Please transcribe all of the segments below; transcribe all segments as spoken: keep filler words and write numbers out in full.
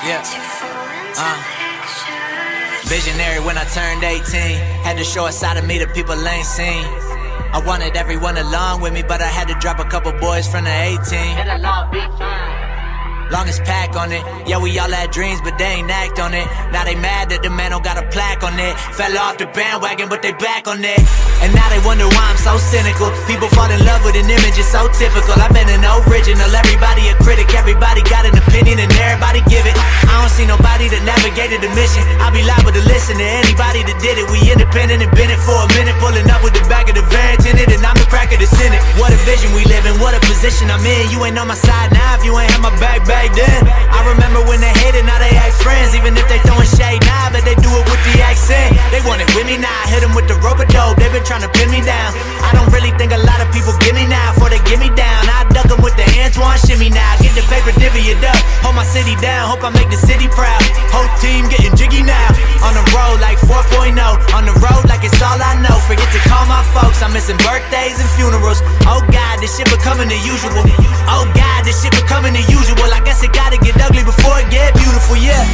Yeah. Uh. Visionary when I turned eighteen. Had to show a side of me that people ain't seen. I wanted everyone along with me, but I had to drop a couple boys from the eighteen. Longest pack on it. Yeah, we all had dreams, but they ain't act on it. Now they mad that the man don't got a plaque on it. Fell off the bandwagon, but they back on it. And now they wonder why I'm so cynical. People fall in love with an image, it's so typical. I've been an original, everybody a critic. Everybody got an opinion and everybody give it. I don't see nobody that navigated the mission. I'll be liable to listen to anybody that did it. We independent and been it for a minute. Pulling up with the back of the van tinted, and I'm the crack of the Senate. What a vision we live in, what a position I'm in. You ain't on my side now if you ain't have my back back then. I remember when they hated, now they act friends. Even if they throwing shade now, but they do it with the accent. They want it with me now, I hit them with the rope-a-dope. They been trying to pin me down. I don't really think a lot of people give me now before they give me down. I duck them with the Antoine shimmy now. Get the paper, divvy it up. Hold my city down, hope I make the city proud. Whole team getting jiggy now. On the road like four point oh. On the road like it's all I know. Forget to call my folks, I'm missing birthdays and funerals. Oh God, this shit becoming the usual. Oh God, this shit becoming the usual. I guess it gotta get ugly before it get beautiful, yeah.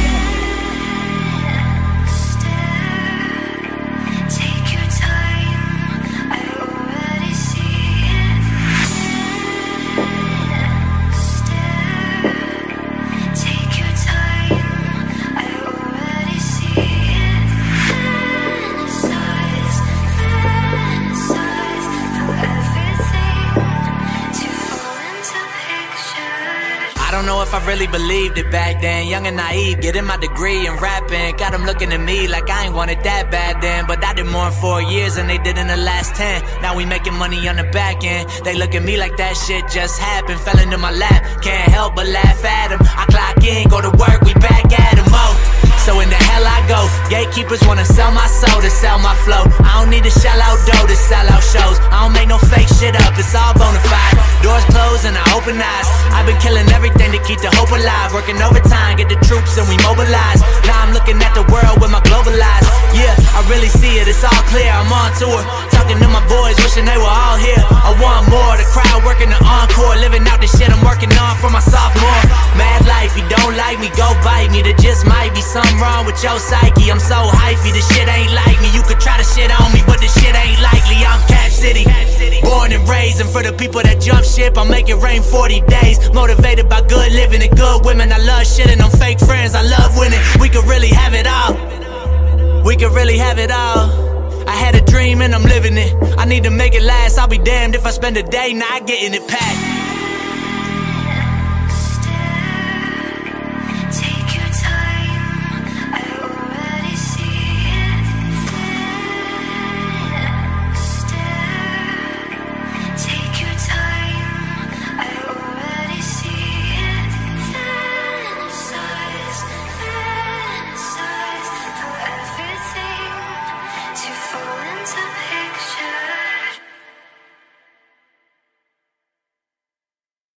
I don't know if I really believed it back then. Young and naive, getting my degree in rapping. Got them looking at me like I ain't want it that bad then. But I did more in four years than they did in the last ten. Now we making money on the back end. They look at me like that shit just happened. Fell into my lap, can't help but laugh at them. I clock in, go to work, we back at them, oh. So in the hell I go. Gatekeepers wanna sell my soul to sell my flow. I don't need to shell out dough to sell out shows. I don't make no fake shit up, it's all bona fide. Doors closed and I open eyes. I've been killing everything to keep the hope alive. Working overtime, get the troops and we mobilize. Now I'm looking at the world with my global eyes. Yeah, I really see it, it's all clear, I'm on tour. Talking to my boys, wishing they were all here. I want more, the crowd working the encore. Living out the shit I'm working on for my sophomore. Mad life, he don't like me, go bite me. There just might be something wrong with your psyche. I'm so hyphy, this shit ain't like me. You could try to shit on me, but this shit ain't likely. I'm Cap City, born and raised, and for the people that jump ship, I make it rain forty days. Motivated by good living and good women. I love shitting on fake friends, I love winning. We could really have it all. We could really have it all. I had a dream and I'm living it. I need to make it last, I'll be damned if I spend a day not getting it packed.